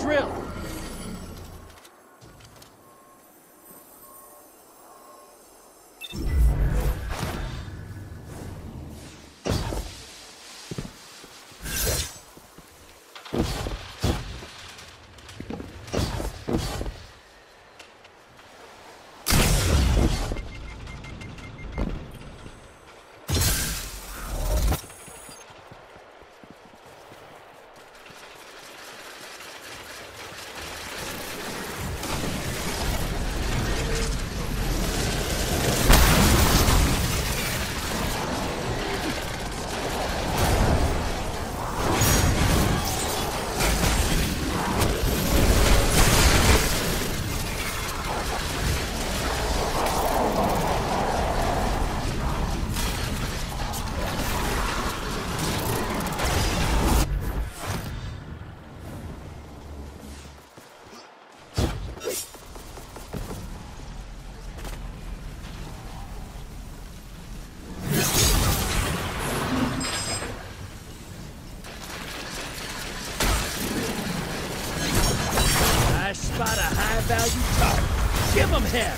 drill. Spot a high-value target. Give 'em hell!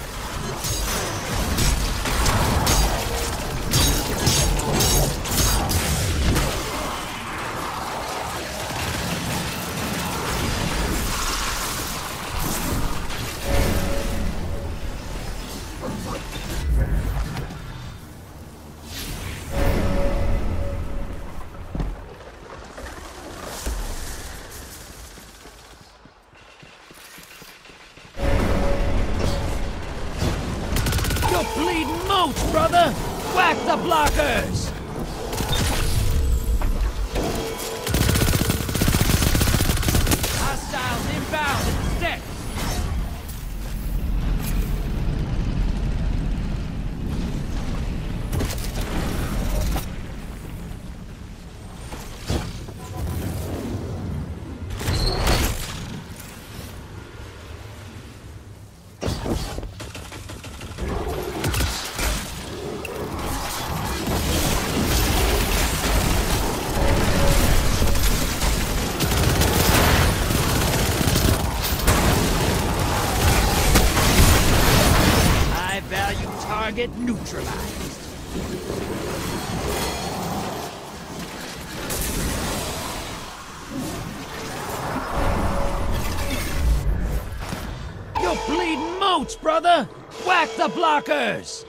Bleeding mooch, brother! Whack the blockers! Hostiles inbound at the steps! Target neutralized. You're bleeding mooch, brother! Whack the blockers!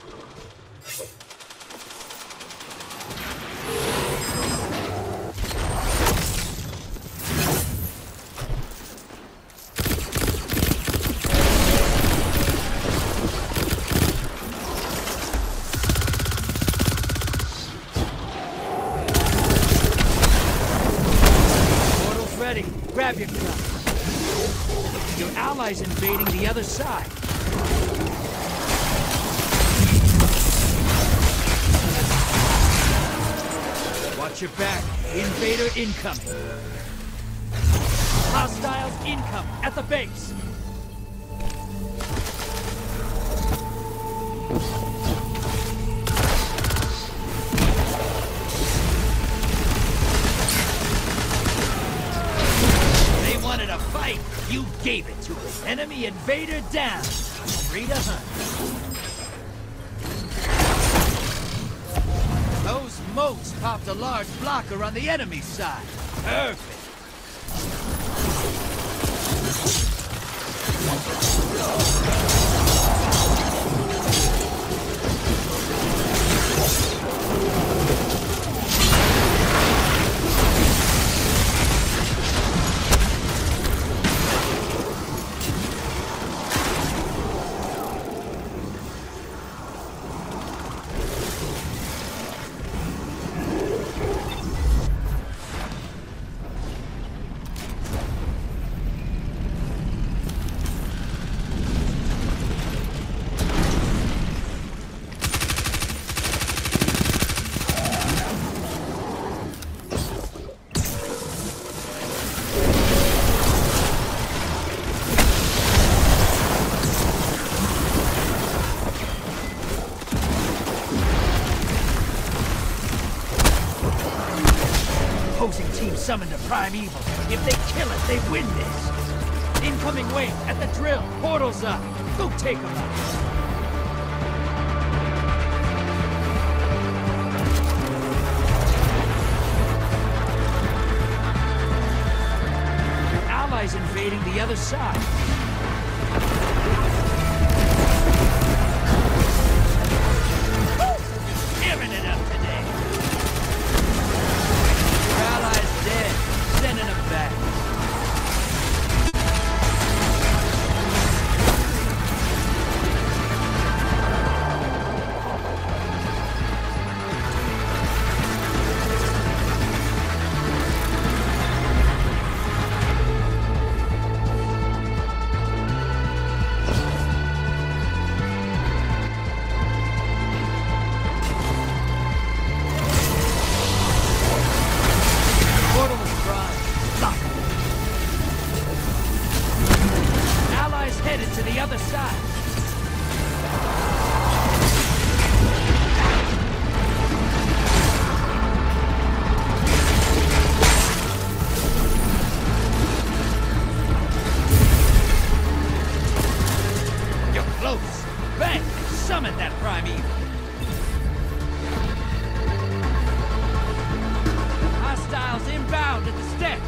Grab your gun. Your allies invading the other side. Watch your back. Invader incoming. Hostiles incoming at the base. Wanted a fight, you gave it to us. Enemy invader down. Free to hunt. Those moats popped a large blocker on the enemy side. Perfect. Opposing team summoned a primeval. If they kill it, they win this. Incoming wave at the drill. Portal's up. Go take them out. Allies invading the other side. Tearing it up today. Your allies dead. Sending them back. Headed to the other side. You're close. Bang! Summon that primeval. Hostiles inbound at the steps.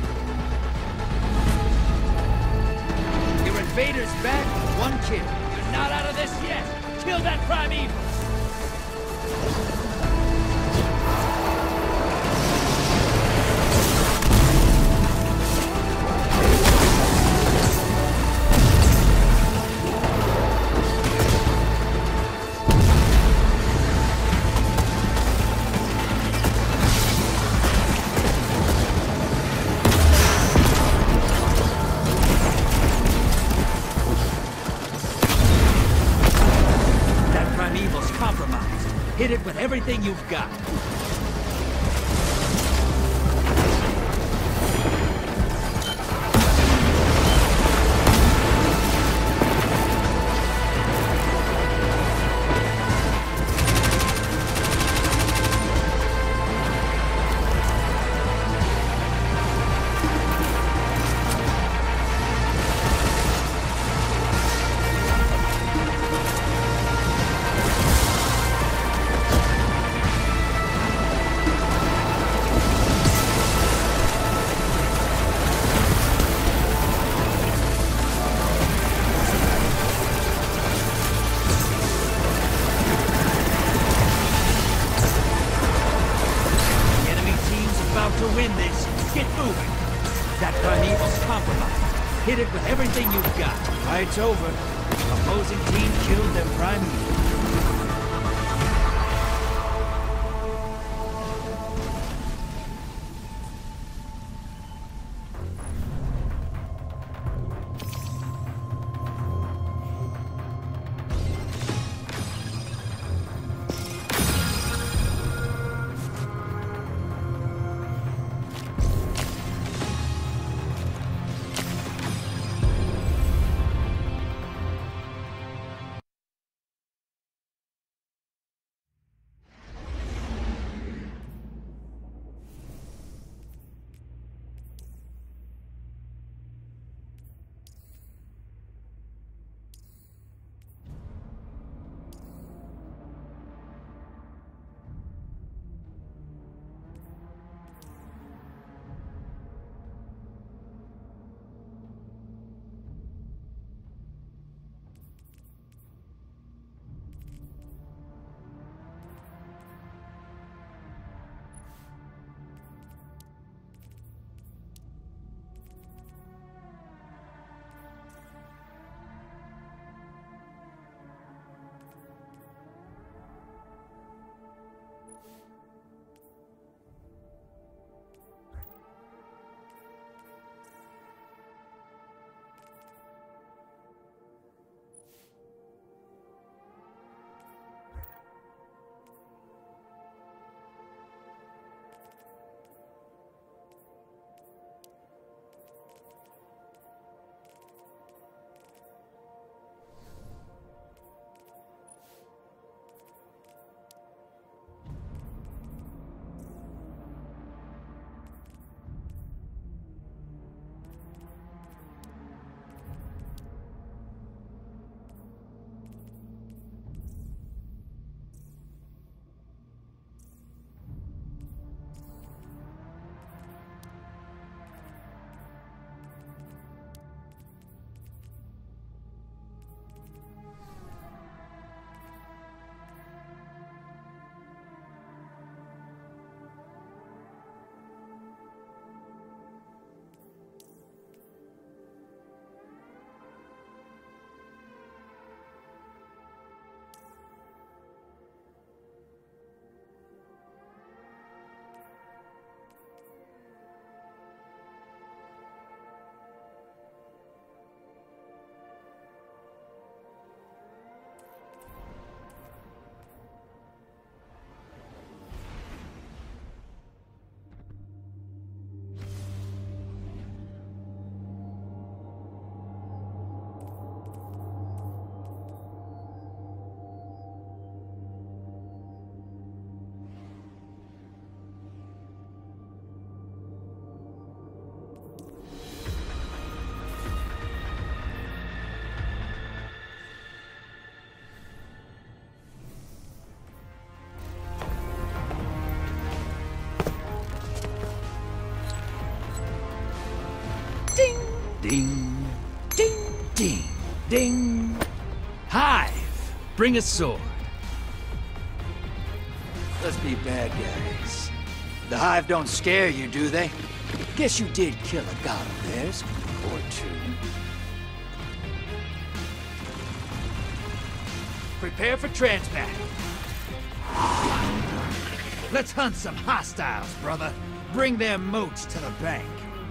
Invaders back, one kill. You're not out of this yet. Kill that primeval. Primeval's compromised. Hit it with everything you've got. To win this, get moving. That primeval's compromised. Hit it with everything you've got. Fight's over. Opposing team killed their primeval. Bring a sword. Let's be bad guys. The Hive don't scare you, do they? Guess you did kill a god of theirs, or two. Prepare for transmat. Let's hunt some hostiles, brother. Bring their moats to the bank.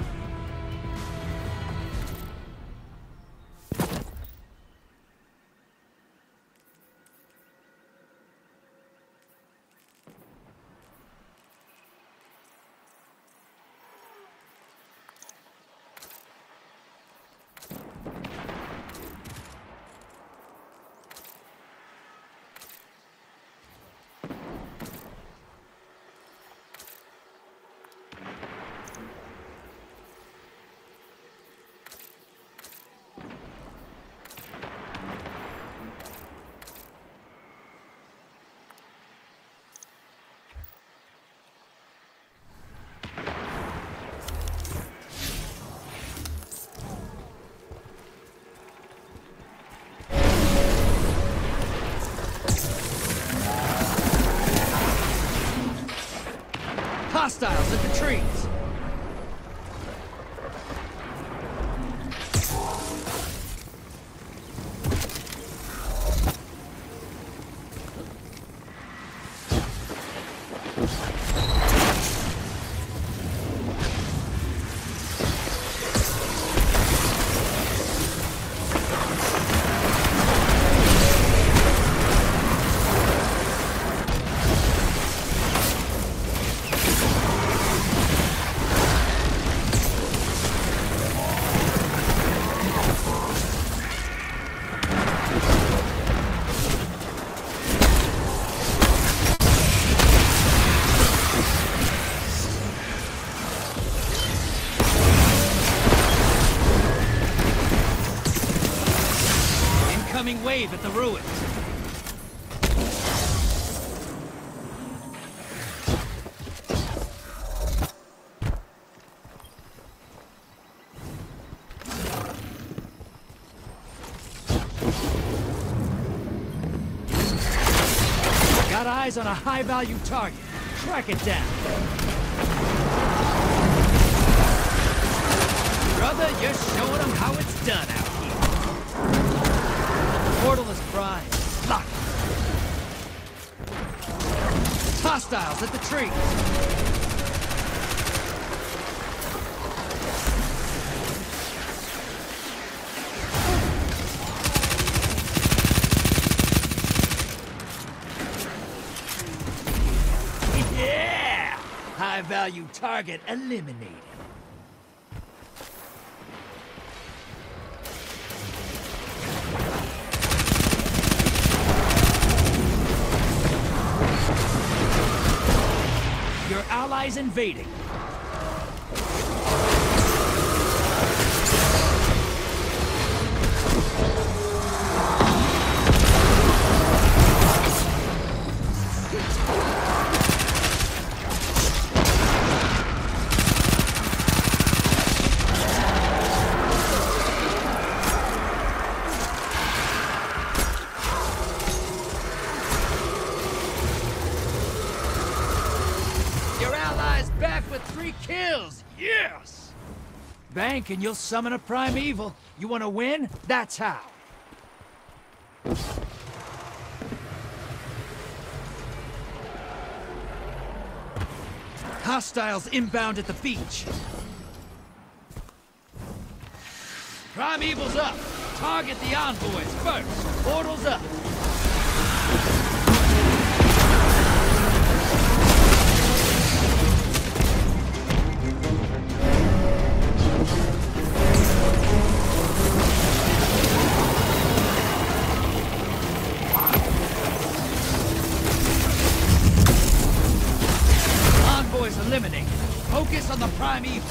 Hostiles at the trees! Wave at the ruins. Got eyes on a high-value target. Track it down. Brother, you're showing them how it's done out here. Portal is primed. Lock it. Hostiles at the trees. Yeah! High-value target eliminated. Allies invading. Back with 3 kills! Yes! Bank and you'll summon a primeval. You want to win? That's how. Hostiles inbound at the beach. Primeval's up. Target the envoys first. Portal's up. Eliminate. Focus on the primeval.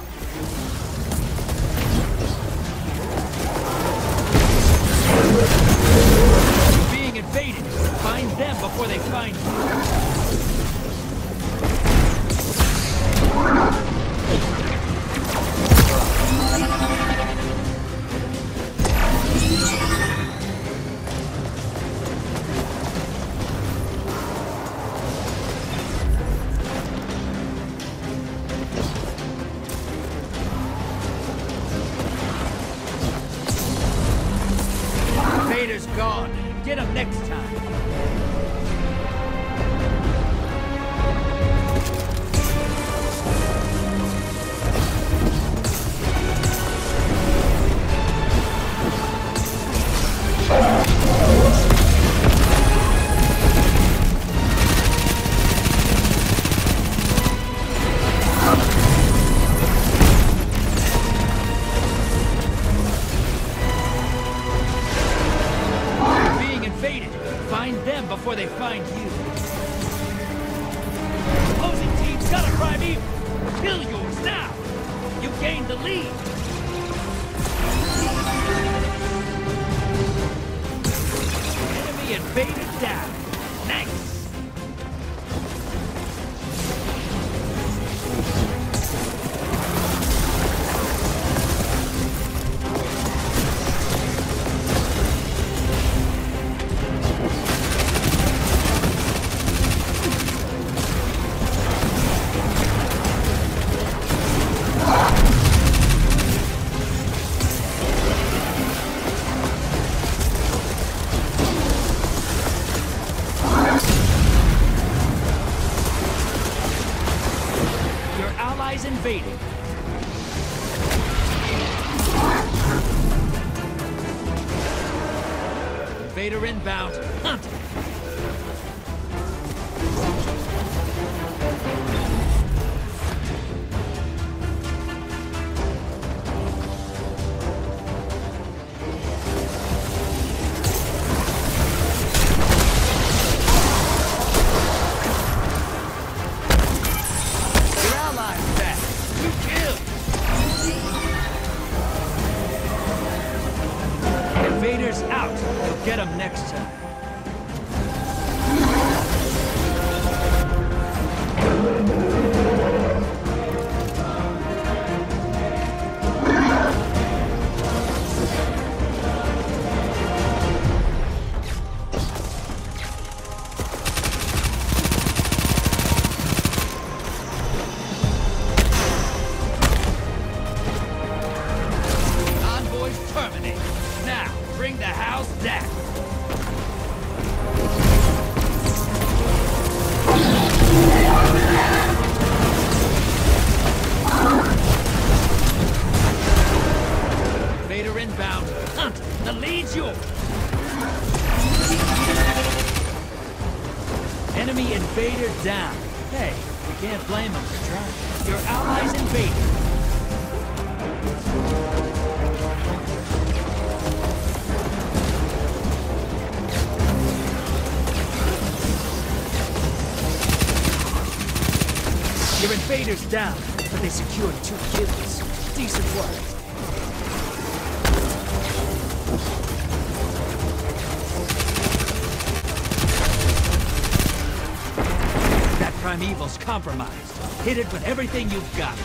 You're being invaded. Find them before they find you. you. Opposing team's got a primeval. Kill yours now. You gained the lead. Enemy invader down. Nice. Invading. Invader inbound. Hunt! Invaders out. You'll get them next time. Envoys terminate. Now, bring the house down. Invader inbound. Hunt! The lead's yours. Enemy invader down. Hey, you can't blame them for trying. Your allies invaded. Your invaders down, but they secured 2 kills. Decent work. That primeval's compromised. Hit it with everything you've got.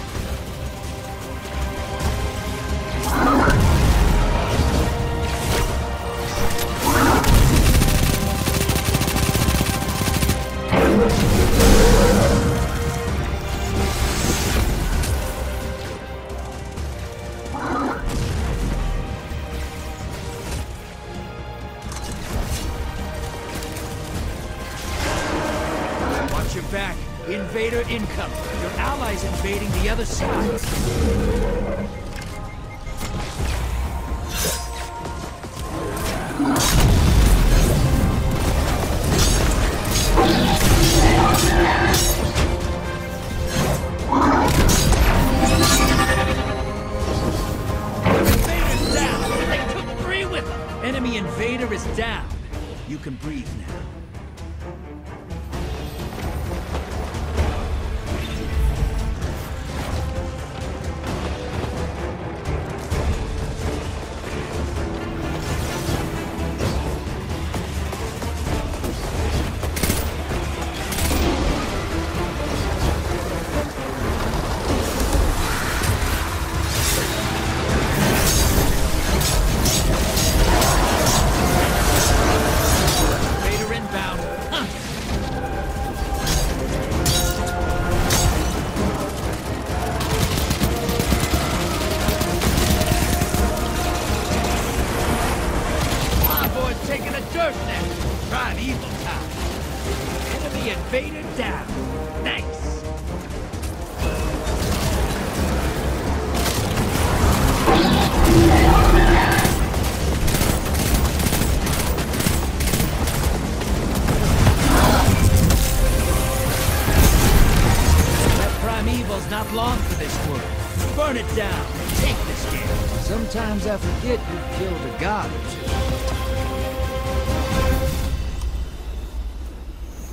Watch your back. Invader incoming. Your allies invading the other side. Invader's down. They took 3 with them. Enemy invader is down. You can breathe now. Taking a dirt nest. Primeval time. Enemy invader down. Nice. That primeval's not long for this world. Burn it down. Take this game. Sometimes I forget you killed a god or two.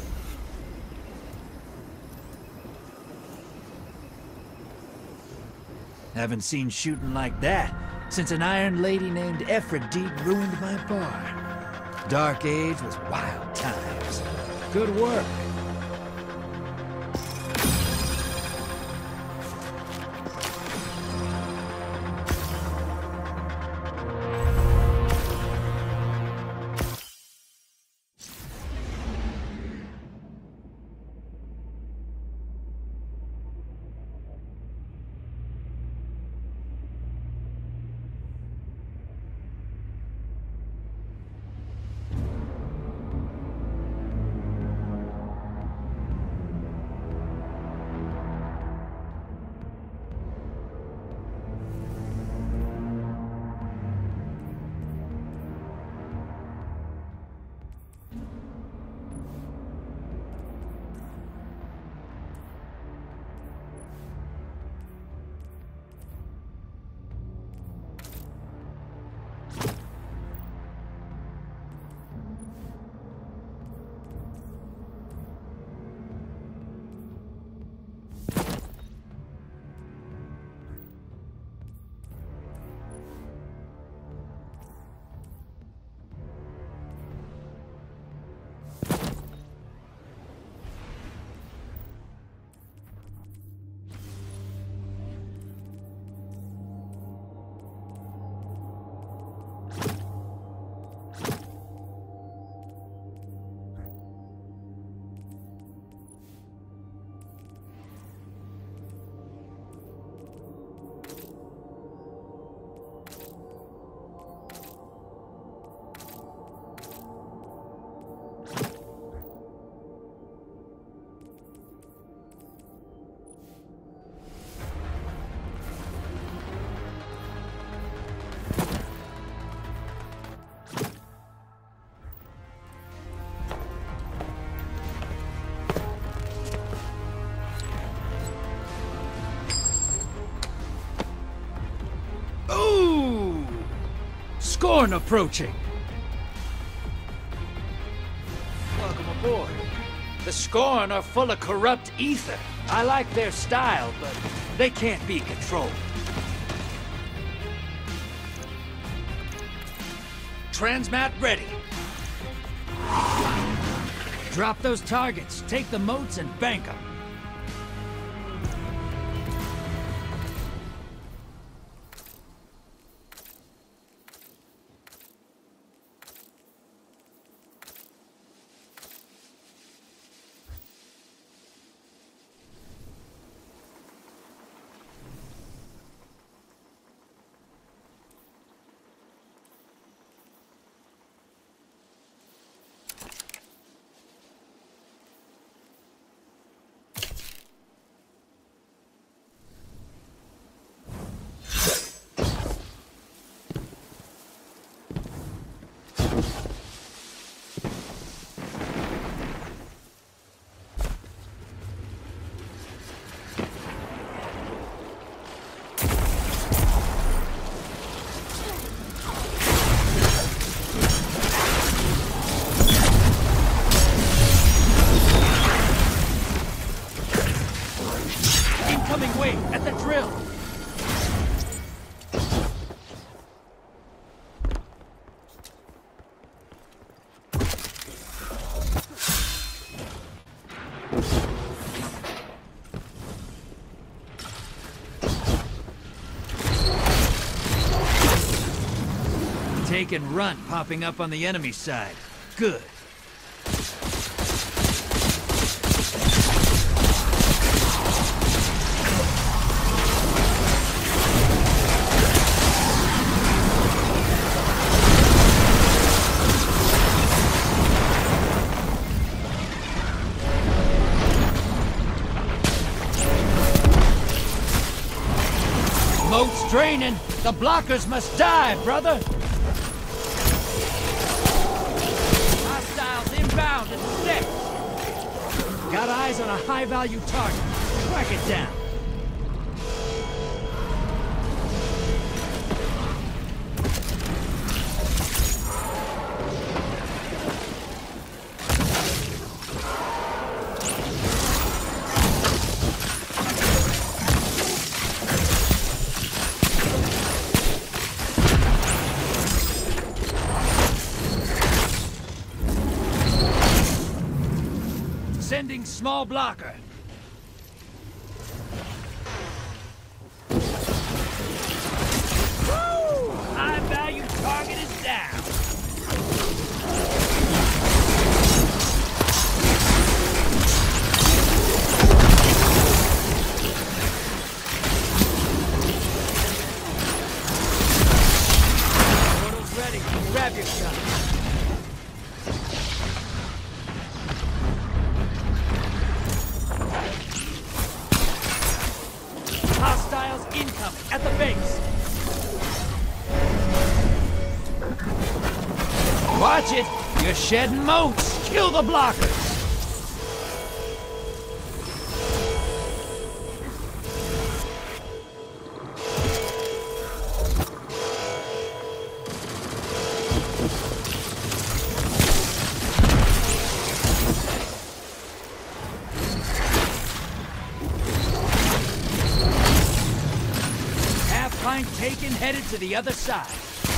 Haven't seen shooting like that since an Iron Lady named Aphrodite ruined my bar. Dark Age was wild times. Good work. Scorn approaching! Welcome aboard. The Scorn are full of corrupt ether. I like their style, but they can't be controlled. Transmat ready. Drop those targets, take the moats, and bank them. At the drill! Take and run popping up on the enemy side. Good. Moat's draining. The blockers must die, brother. Hostiles inbound at 6. Got eyes on a high-value target. Track it down. Sending small blocker. Woo! High value target is down. Portal's ready. Grab your shot. Hostiles incoming at the base. Watch it! You're shedding motes! Kill the blockers! Half-line taken, headed to the other side.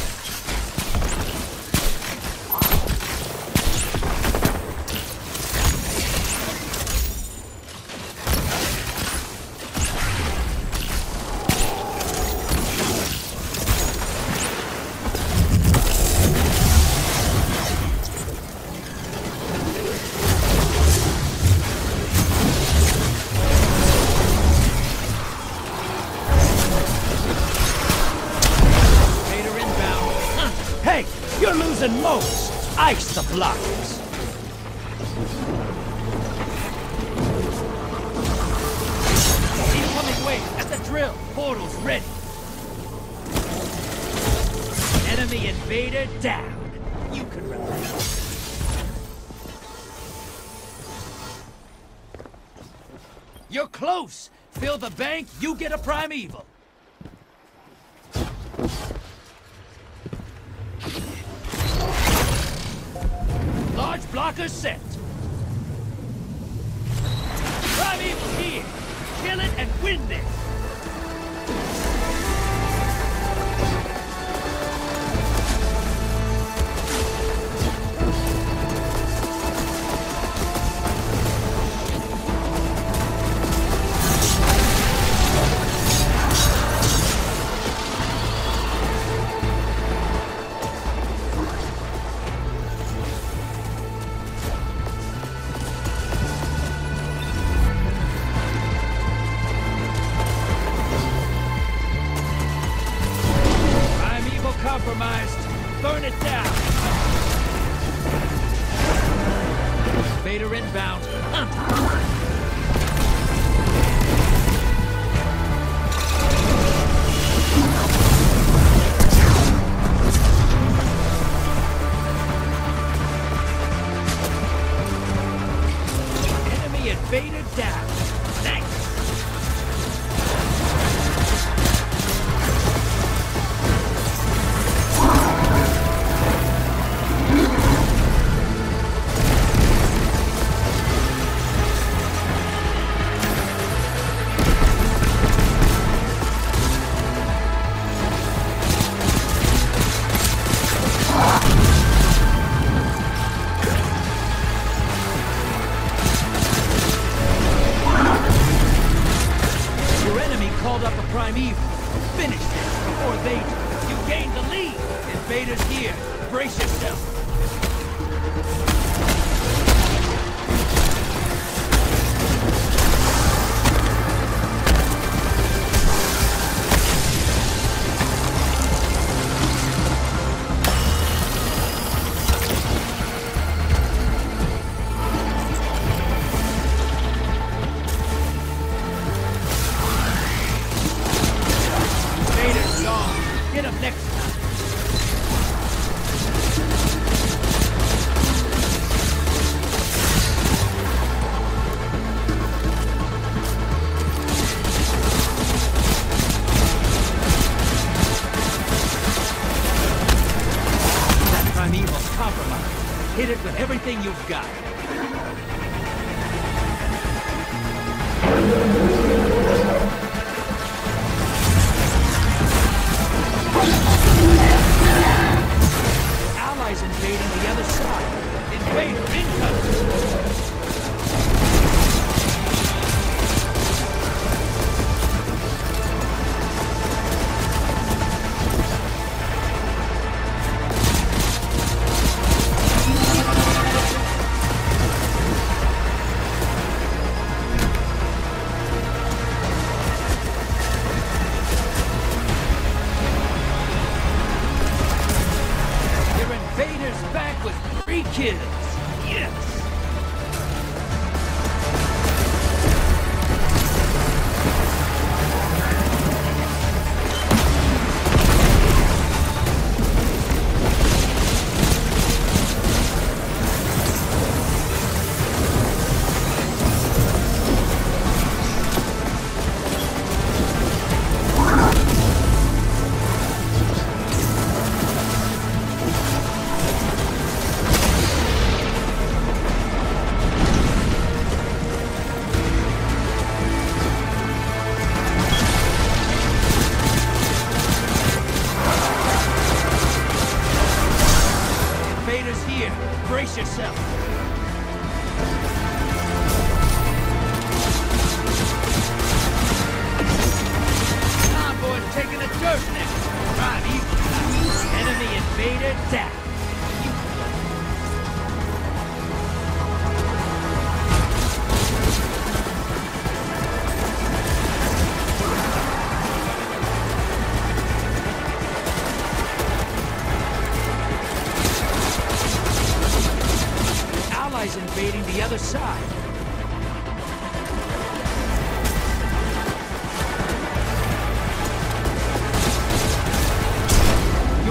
Hey, you're losing motes! Ice the blockers! Incoming wave at the drill! Portal's ready! Enemy invader down! You can relax. You're close! Fill the bank, you get a primeval! Large blocker set. Primeval here. Kill it and win this. Compromised. Burn it down. Vader inbound. Enemy invader down. Nice. Called up a primeval. Finish this before Vader. You gained the lead. Invader's here. Brace yourself. Get him next time. That primeval's compromised. Hit it with everything you've got. Allies invading the other side. Invader incoming!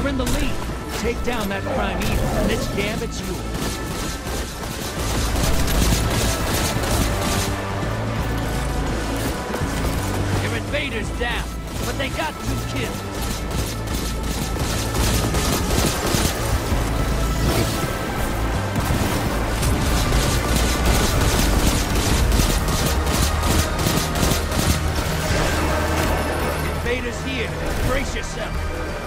You're in the lead. Take down that primeval, and its gambit's yours. Your invaders down, but they got 2 kills. Invaders here. Brace yourself.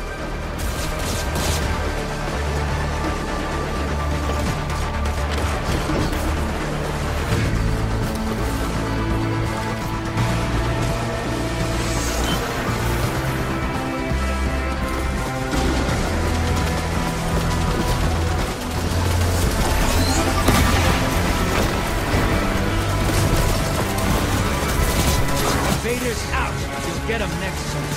Invaders out. You'll get them next time.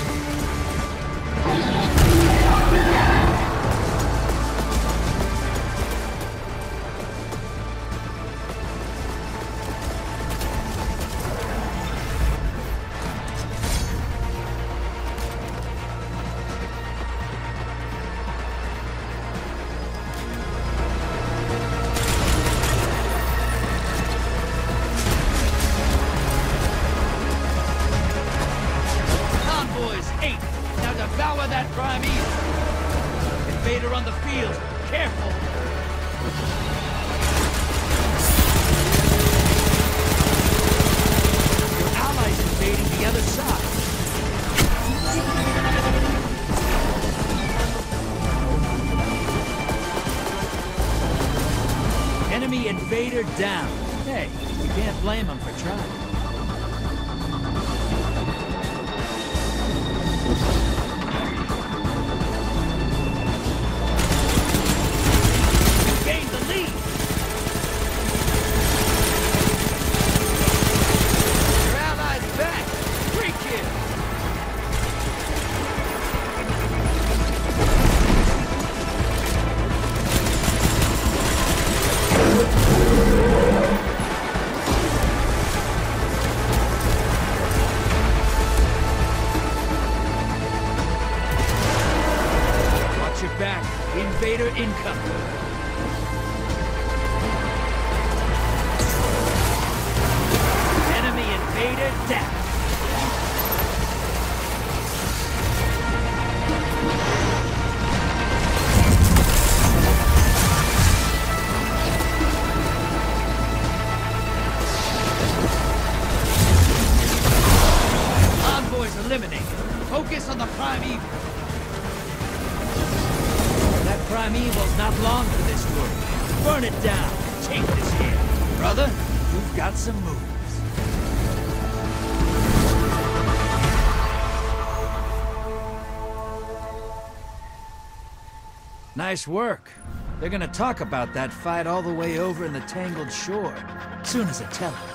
Devour that primeval! Invader on the field! Careful! Your allies invading the other side! Enemy invader down! Hey, you can't blame them for trying. Back. Invader incoming. Enemy invader down. Envoys eliminated. Focus on the primeval. Primeval's not long for this world. Burn it down. Take this here. Brother, you've got some moves. Nice work. They're gonna talk about that fight all the way over in the Tangled Shore. Soon as I tell them.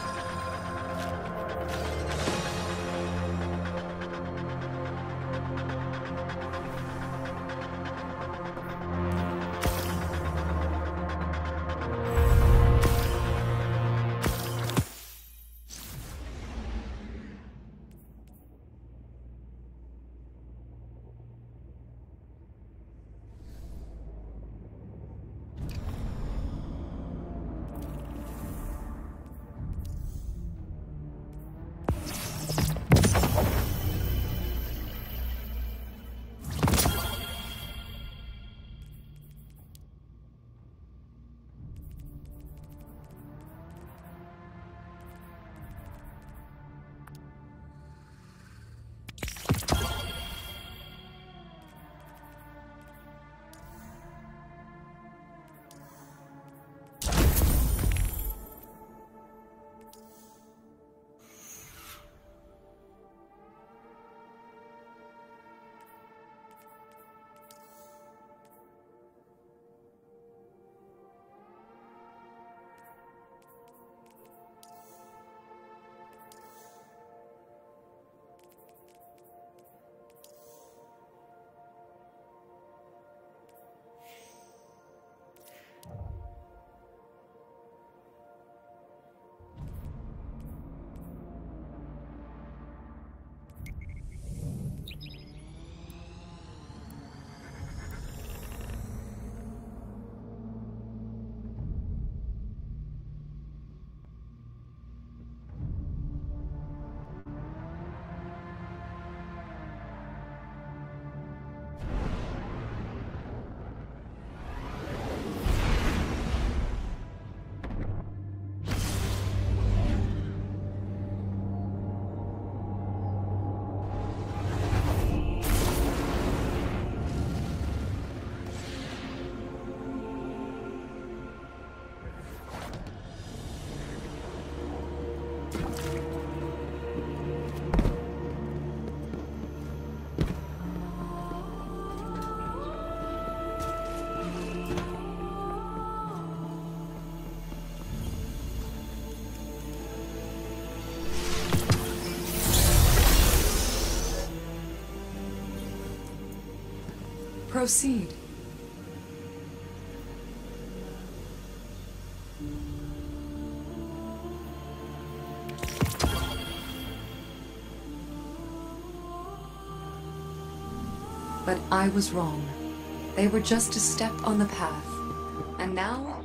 Proceed. But I was wrong. They were just a step on the path. And now,